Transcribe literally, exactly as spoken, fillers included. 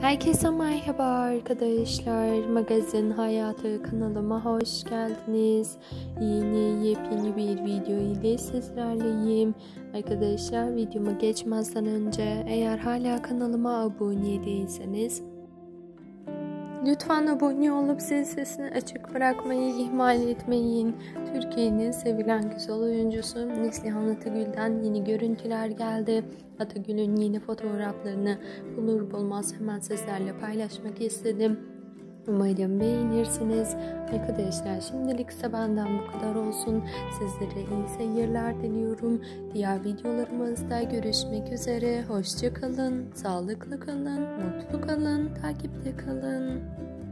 Herkese merhaba arkadaşlar. Magazin Hayatı kanalıma hoş geldiniz. Yeni yepyeni bir video ile sizlerleyim. Arkadaşlar, videoma geçmezden önce eğer hala kanalıma abone değilseniz lütfen abone olup zil sesini açık bırakmayı ihmal etmeyin. Türkiye'nin sevilen güzel oyuncusu Neslihan Atagül'den yeni görüntüler geldi. Atagül'ün yeni fotoğraflarını bulur bulmaz hemen sizlerle paylaşmak istedim. Umarım beğenirsiniz. Arkadaşlar, şimdilik ise benden bu kadar olsun. Sizlere iyi seyirler diliyorum. Diğer videolarımızda görüşmek üzere. Hoşça kalın, sağlıklı kalın, mutlu kalın, takipte kalın.